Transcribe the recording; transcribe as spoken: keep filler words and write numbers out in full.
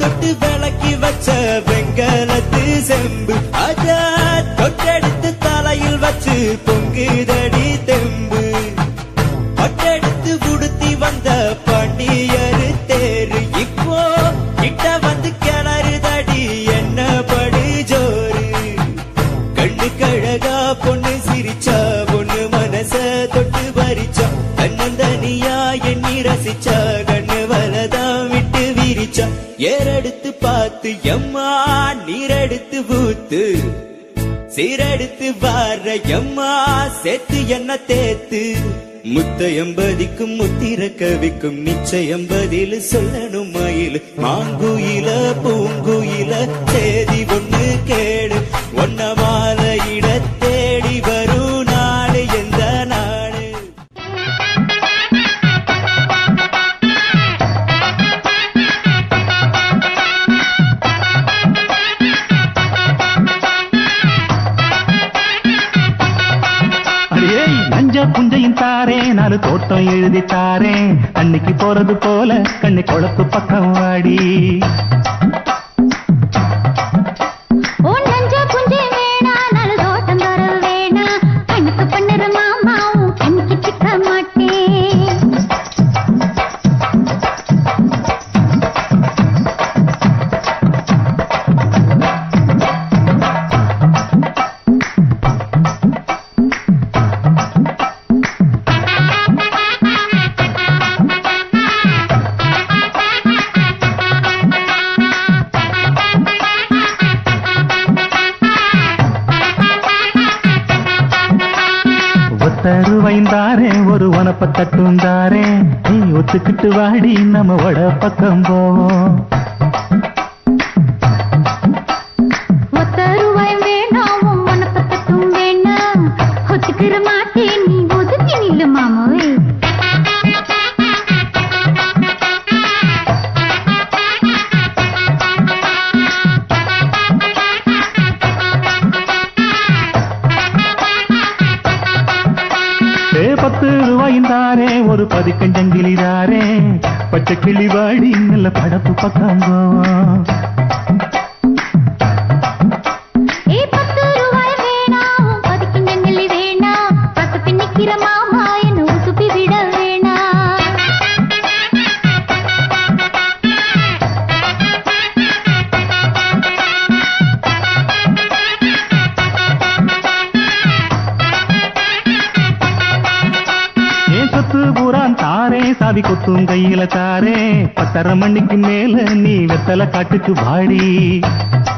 சுட்டு விளக்கி வச்ச வெங்கலத்து செம்பு அத தொட்டெடுத்து தலையில் வச்சு பொங்குதடி தெம்பு பட்டெடுத்து உடுத்தி வந்த பாண்டியரு தேரு இப்போ கிட்ட வந்து கிணறுதடி என்ன படு ஜோரு கண்ணு கழகா பொண்ணு சிரிச்சா பொண்ணு மனச தொட்டு பறிச்சா தன்னந்தனியா எண்ணி ரசிச்சா கண்ணு வலதான் விட்டு விரிச்சா ஏறெடுத்து பார்த்து எம்மா நீரெடுத்து ஊத்து சீரெடுத்து வார எம்மா சேர்த்து என்ன தேத்து முத்த எம்பதிக்கும் முத்திர கவிக்கும் நிச்சயம் பதில் சொல்லணும் மயில் மாங்குயில பூங்குயில தேதி ஒண்ணு கேடு ஒன்ன மாலையிட தேடி வரும் நாடு எந்த நாடு புஞ்சையும் தாரே நாலு தோட்டம் எழுதி தாரே அன்னைக்கு போறது போல கண்ணை கொழப்பு பக்கம் வாடி தருவைந்தாரே ஒரு உனப்ப தட்டுந்தாரே நீ ஒத்துக்கிட்டு வாடி நம்ம வட பக்கம் போவோம் ஒத்தருவாய் வேணாம் உனப்ப தட்டும் வேணாம் ஒத்துக்கிற மாட்டேன் நீ ஒதுக்கி நில்லு மாமாவே பத்து ரூபாய்ந்தாரே ஒரு பதிக்கஞ்சங்கிலிதாரே பச்சை கிளி வாடி நல்ல படப்பு பக்கம் போவோம் பத்து ரூபாய் வேணாம் பதிக்கஞ்சங்கிலி வேணாம் பத்து பின்னிக்கிற மாமா என்ன உசுப்பி விட வேணாம் தாரே சாவி கொத்தும் கையில தாரே பத்தரை மணிக்கு மேல நீ வெத்தலை காட்டுக்கு வாடி